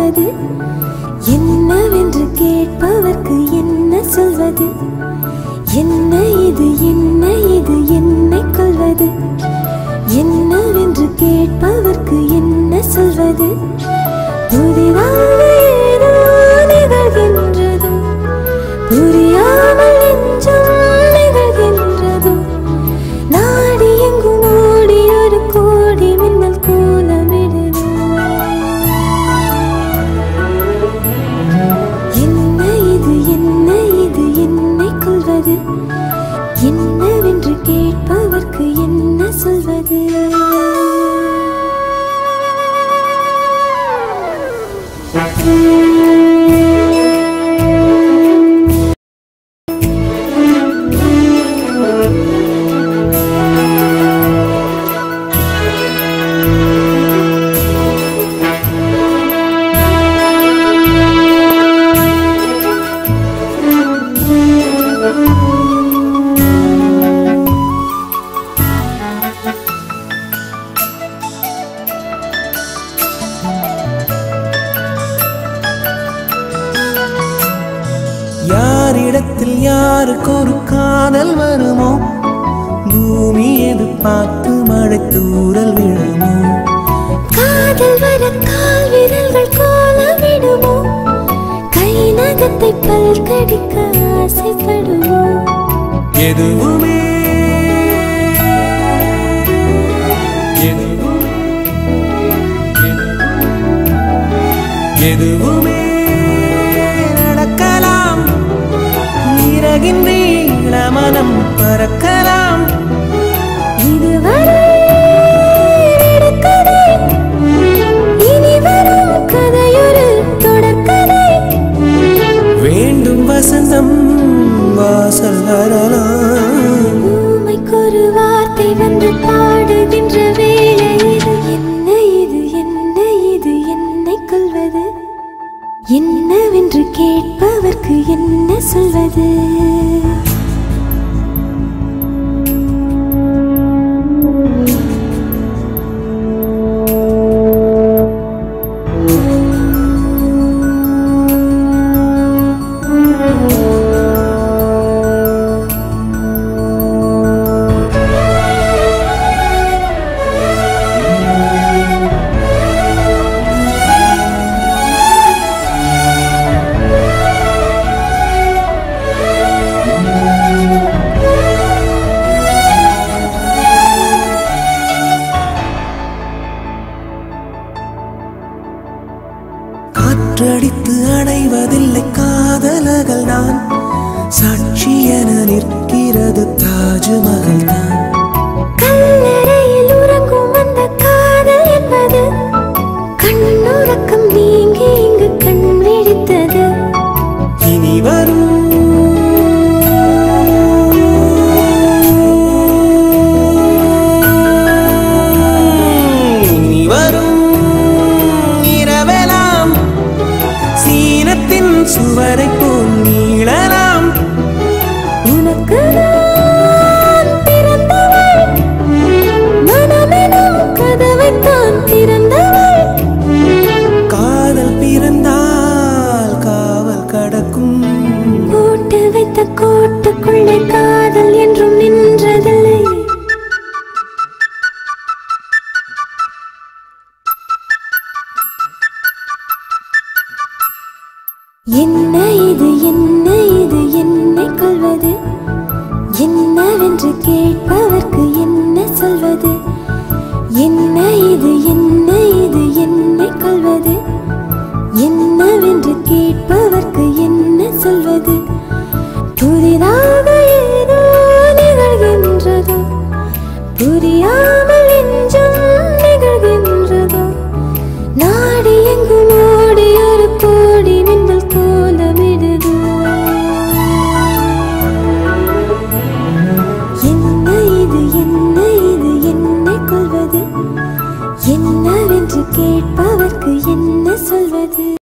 கொள்வது என்னவென்று கேட்பவர்க்கு என்ன சொல்வது என்ன இது என்னை கொள்வது என்னவென்று கேட்பவர்க்கு என்ன சொல்வது புதிதாக ஏதோ நிகழ்கின்றதோ புரியாமல் நெஞ்சம் நிகழ்கின்றதோ நாடி எங்கும் ஓடி ஒரு கோடி மின்னல் கோலமிடுதோ என்ன இது என்னை கொள்வது என்னவென்று கேட்பவர்க்கு என்ன சொல்வது யாரிடத்தில் யாருக்கு ஒரு காதல் வருமோ பூமி எதிர்பார்த்து மழை தூறல் விழுமோ காதல் வர கால் விரல்கள் கோலமிடுமோ கை நகத்தை பல் கடிக்க ஆசைப்படுமோ எதுவுமே எதுவுமே நடக்கலாம் இறகின்ற மனம் பறக்கலாம் இதுவரை நடக்கதை இனி வரும் கதையொரு தொடர்கதை வேண்டும் வசந்தம் வாசல் வரலாம் ஊமைக்கொரு வார்த்தை வந்து பாடுகின்ற வேளை இது என்னை கொள்வது என்னவென்று கேட்பவர்க்கு என்ன சொல்வது காற்றடித்து அடைவதில்லை காதலர்கள் தான் சாட்சி என நிற்கிறது தாஜ்மஹல் தான் கல்லறையில் உறங்கும் அந்த காதல் என்பது கண்ணுறக்கம் நீங்கி இங்கு கண் விழித்தது இனி வரும் சுவரை போல் நீளலாம் உனக்கு நான் பிறந்தவள் மனமெனும் கதவைத்தான் திறந்தவள் காதல் பிறந்தால் காவல் கடக்கும் போட்டு வைத்த கோட்டுக்குள்ளே காதல் என்றும் நின்றதில்லை என்ன இது என்னை கொள்வது என்னவென்று கேட்பவர்க்கு என்ன சொல்வது என்ன இது என்னை கொள்வது என்னவென்று கேட்பவர்க்கு என்ன சொல்வது புதிதாக ஏதோ நிகழ்கின்றதோ புரியாமல் நெஞ்சம் நிகழ்கின்றதோ நாடி எங்கும் ஓடி ஒரு கோடி மின்னல் கோலமிடுதோ என்ன இது என்னை கொள்வது என்னவென்று கேட்பவர்க்கு என்ன சொல்வது